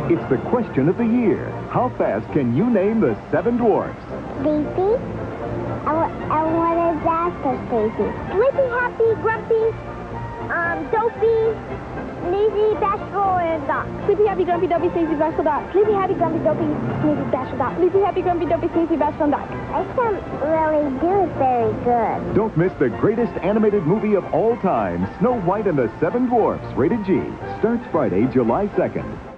It's the question of the year. How fast can you name the Seven Dwarfs? Sleepy. And what is that for Sleepy? Sleepy, happy, grumpy, dopey, lazy, bashful, and dog. Sleepy, happy, grumpy, dopey, sneezy, bashful, dog. Sleepy, happy, grumpy, dopey, sneezy, bashful, dog. Sleepy, happy, grumpy, dopey, sneezy, bashful, dog. I can't really do it very good. Don't miss the greatest animated movie of all time, Snow White and the Seven Dwarfs, rated G. Starts Friday, July 2nd.